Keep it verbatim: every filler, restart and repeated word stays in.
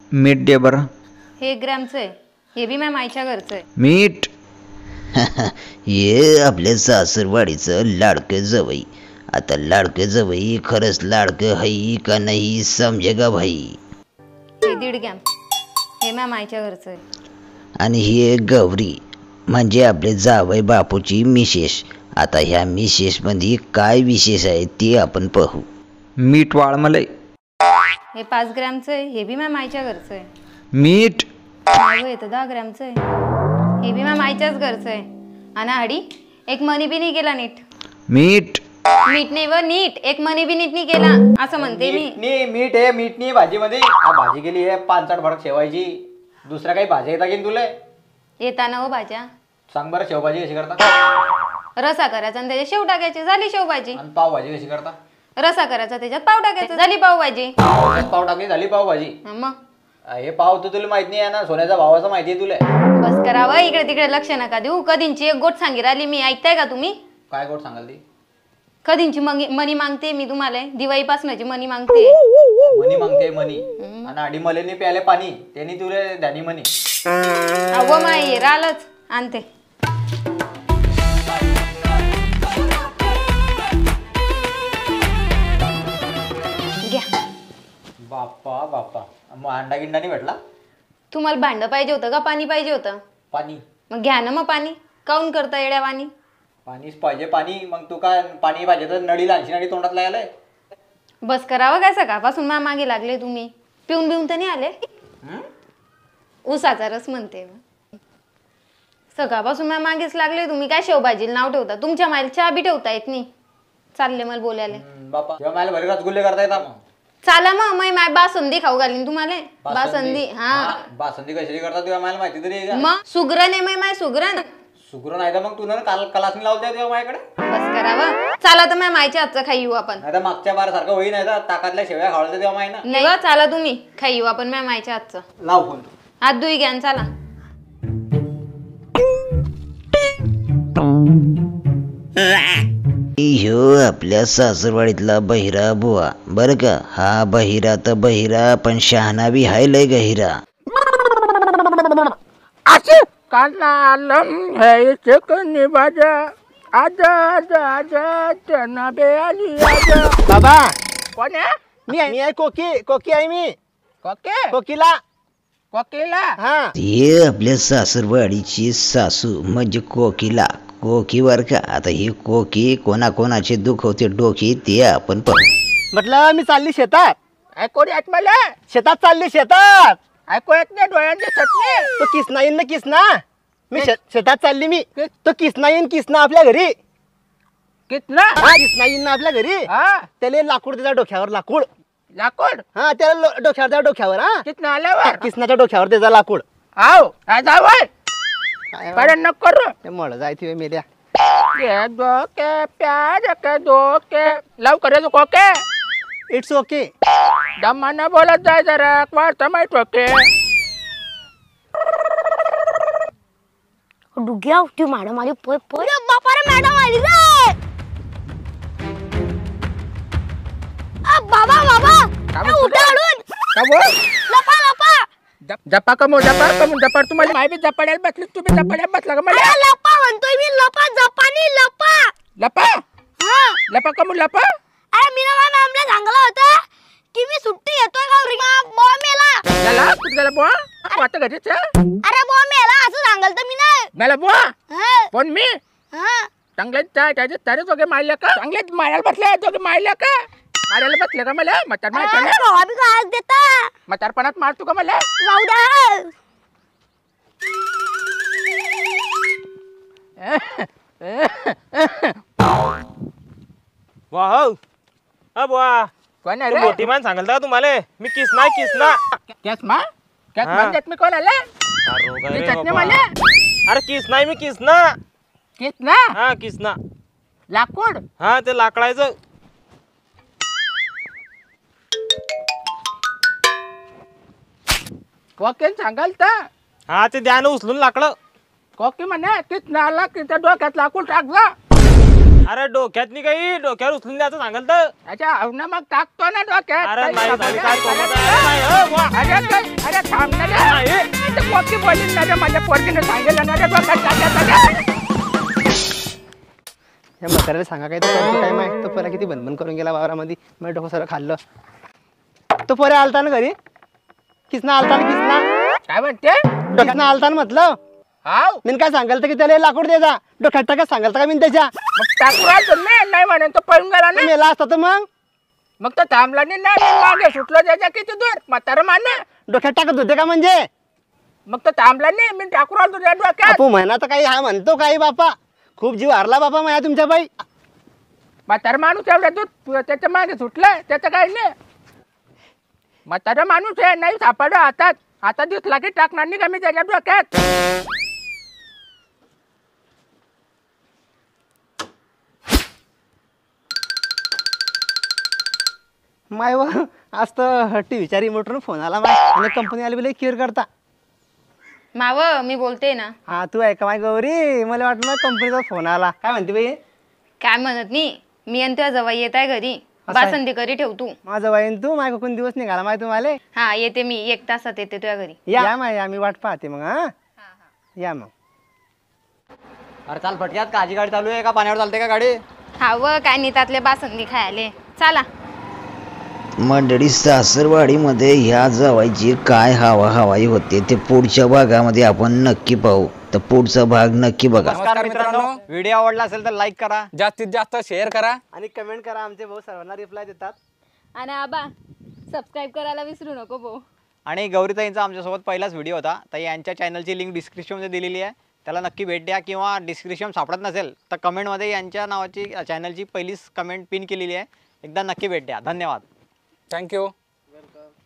मीठ दे बरं. हे ग्रॅमचं आहे, हे बी माझ्या आईच्या घरचं आहे. मीठ. ये आपल्या सासरवाडीचं लाडकं जवई. आता लाडकं जवई खरंच लाडकं हई का नाही समजेगा भाई. हे दीड ग्रॅम, हे माझ्या आईच्या घरचं आहे. आणि ही गौरी म्हणजे आपले जावई बापूची मिसेस. आता ह्या मिसेस मध्ये काय विशेष आहे ते आपण पाहू. मीठ वाळ मलई. हे पाच ग्रॅमचं आहे, हे बी माझ्या आईच्या घरचं आहे. मीठ. हे तर दहा ग्रॅमचं आहे, हे बी माझ्या आईच्याच घरचं आहे. आणि हाडी एक मनी बी नाही गेला नीट. मीठ. मीठ नाही व नीट, एक मनी बी नीट नाही गेला असं म्हणते मी. नी मीठ आहे, मीठ नाही भाजीमध्ये. भाजी गेली आहे पांचट भडक शेवायची. दुसऱ्या काही भाज्या येता की तुला? येताना हो भाज्या. सांग बरं शेवभाजी कशी करता? रसा करायचा आणि त्याच्यात शेव टाकायची, झाली शेवभाजी. आणि पावभाजी कशी करता? रसा करायचा त्याच्यात पाव टाकायचा, झाली पावभाजी. पाव टाकली झाली पावभाजी. मग हे पाव तर तुला माहित नाही आहे ना, सोन्याचा भावाचा माहिती आहे तुला? बस करावं, इकडे तिकडे लक्ष नका देऊ. कधींची एक गोट सांगी राहिली मी, ऐकताय का तुम्ही? काय गोट सांगाल ती? कधींची मनी मागते मी तुम्हाला, दिवाळीपासूनची मनी मागते. मनी मागते मनी. आणि आडी मले नाही प्याले पाणी, त्यांनी तुला द्यानी मनी. अव माई राहिलंच आणते. घ्या. बाप्पा बाप्पा, मग अंडा गिंडा नाही भेटला? तुम्हाला भांड पाहिजे होतं का पाणी पाहिजे होतं? पाणी. मग घ्या ना मग पाणी. काऊन करता येड्या पाणी? पाणीच पाहिजे पाणी. मग तू काय पाणी पाहिजे तर नळी लांची नळी तोंडात लागायलाय. बस करावं काय, सकाळपासून मा मागे लागले तुम्ही. पिऊन पिऊन तर नाही आले? ऊसाचा रस म्हणते. सकाळपासून मा मागेच लागले तुम्ही. काय शेवभाजीला नाव ठेवता? तुमच्या मायला चहा बी ठेवता येत नाही. चालले मला बोलायला. बापा तेव्हा मला भले रसगुल्ले करता येतात. मग चाला मग मै माय बासुंदी खाऊ घालीन तुम्हाला. बासुंदी. हा बासुंदी कशी करता तेव्हा मला माहिती तरी आहे का? मग सुगरण आहे मै माय सुगरण. सुगरण आहे तर मग तू ना काल कलासनी लावते तेव्हा माझ्याकडे. बस करावं. चाला तर माय मायच्या हातचं खाई येऊ आपण. नाही तर मागच्या बार सारखं होई नाही तर ताकातल्या शेवया खावळते तेव्हा माय ना. नाही व, चाला तुम्ही खाई येऊ आपण माय मायच्या हातचं. लाव फोन. हात धुई घ्या चाला. ह्यो आपल्या सासरवाडीतला बहिरा बुवा बर का. हा बहिरा तर बहिरा पण शहाणा बी हाय लय गहिरा. असे काना आलम है चिकनी बाजा आजा आजा आजा तना बे आली आजा. बाबा कोण आहे? मी आहे मी आहे कोकी. कोकी आहे मी. कोके कोकीला. कोकेला. हा हे आपल्या सासरवाडीची सासू म्हणजे कोकीला. कोकी वर का. आता ही कोकी कोणाकोणाचे दुखवते डोकी ते आपण पाहू. म्हटलं मी चालली शेतात. ऐकू येत मला? शेतात चालली शेतात. ऐकू येत नाही, डोळ्यांचे सटणे. तो किसना येईन ना किसना. मी शे- शेतात चालली मी. तो किसना येईन किसना आपल्या घरी. कितना? हा किसना येईन ना आपल्या घरी. हा त्याला लाकूड त्याच्या डोक्यावर लाकूड. लाकूड. हा त्याला लो- डोक्यावर त्या डोक्यावर. हा कितना आल्यावर? किसनाच्या डोक्यावर त्याचा लाकूड. आओ जावय काय कारण नको करू. ते मळ जायची मेल्या. ये डोके प्यार के डोके लव करे तो कोके. It's okay. दमाना बोलत जाय जरा. वाट माहित ओके. डुग्या ती मॅडम आली. पळ पळ बापा रे मॅडम आली रे. आ बाबा बाबा उठा हळून. का बोल? लपा लपा. जपा कमो जपा कमो जपा. तुम्हाला माय बी जपाड्याला बसली, तुम्ही जपाड्याला बसला का मला? अरे लपा म्हणतोय मी. लपा जपानी लपा. लपा. हा लपा कमो लपा. अरे मी ना मॅमला सांगलं होतं की मी सुट्टी येतोय का बॉम्ब मेला. त्याला कुठे गेला बुवा? वाटतं घरीच आहे. अरे बॉम्ब मेला असं सांगल तर मी नाही. मला बुवा हा पण मी हा चांगले त्याचे तारे दोघे मारले का? चांगले मारायला बसले दोघे मारले का? मारायला बसले का मला? म्हातार माहिती भावा बी काय देता. म्हातारपणात मारतो का मला? जाऊ द्या. वाह हा बुवा. कोण आहे तू रे? मोठी मान सांगाल का तुम्हाला? मी किसना किसना. कॅस मा कॅस हा. मान मी कोण आला? अरे रोगा मी रे चटणी बाबा. मला. अरे किसना मी किसना. किस ना हा किसना. लाकूड. हा ते लाकडायचं. कोकेन सांगाल तर हा ते द्यानं उचलून लाकडं. कोकी म्हणे किस ना आला की त्या डोक्यात लाकूड टाक जा. अरे डोक्यात नाही काही, डोक्यावर उचलून द्यायचं सांगाल तर. अच्छा ना मग टाकतो ना डोक्यात. अरे काही नाही सांगायला झाली काय नाही. कोमत आहे. नाही, हो, अरे अरे अरे थांब ना रे. ते कोकी बोलीन ना रे माझ्या पोरगीने सांगितलं ना रे डोक्यात टाकायचं. या म्हाताऱ्याला सांगा काय तर काय माहिती तो पोरा किती बनबन करून गेला वावरामध्ये मग डोकं सगळं खाल्लं. तो पोऱ्या आलता ना घरी किसना आलता ना किसना काय म्हणते डोक्यात आलता ना म्हटलं हाव मी काय सांगाल तर की त्याला लाकूड द्यायचा डोक्यात टाका सांगाल तर का मी त्याच्या मग टाकू राहिलो मी नाही म्हणून तो पळून गेला ना. मेला असता तर मग मग तो थांबला नाही ना मी मागे सुटलो त्याच्या किती दूर म्हातारा मान डोक्यात टाकत होते का म्हणजे मग तो थांबला नाही मी टाकू राहिलो तुझ्या डोक्यात. आपू म्हणा तर काही हा म्हणतो काही बापा खूप जीव हारला बापा माझ्या तुमच्या बाई. म्हातारा माणूस एवढ्या दूध त्याच्या मागे सुटलं त्याचं काही नाही. म्हातारा माणूस आहे नाही सापडलं हातात आता दिसला की टाकणार नाही का मी त्याच्या डोक्यात. माय व आज तर टी व्हीच्या रिमोटवरून फोन आला माय आणि कंपनी आली बिले केअर करता. माव मी बोलते ना. हा तू ऐका माय गौरी मला वाटलं कंपनीचा फोन आला काय म्हणते बाई. काय म्हणत नाही मी आणि तुझ्या जवळ येत आहे घरी असं आहे? बासंती करी ठेव तू. माझं वाईन तू माय कोण दिवस निघाला माय तुम्हाला हा येते मी एक तासात येते तुझ्या घरी. या माय आम्ही वाट पाहते मग हा या मग. अरे चाल फटक्यात काची गाडी चालू आहे का पाण्यावर चालते का गाडी. हा व काय नाही त्यातले बासंती खायले चला. मंडळी सासरवाडीमध्ये ह्या जावायची काय हवा हवाई होते ते पुढच्या भागामध्ये आपण नक्की पाहू. तर पुढचा भाग नक्की बघा. नमस्कार मित्रांनो व्हिडिओ आवडला असेल तर लाईक करा जास्तीत जास्त शेअर करा आणि कमेंट करा आमचे भाऊ सर्वांना रिप्लाय देतात. आणि आबा सबस्क्राईब करायला विसरू नको भाऊ. आणि गौरीताईंचा आमच्यासोबत पहिलाच व्हिडिओ होता तर यांच्या चॅनलची लिंक डिस्क्रिप्शनमध्ये दिलेली आहे त्याला नक्की भेट द्या किंवा डिस्क्रिप्शन सापडत नसेल तर कमेंटमध्ये यांच्या नावाची चॅनलची पहिलीच कमेंट पिन केलेली आहे एकदा नक्की भेट द्या. धन्यवाद. थँक्यू. वेलकम.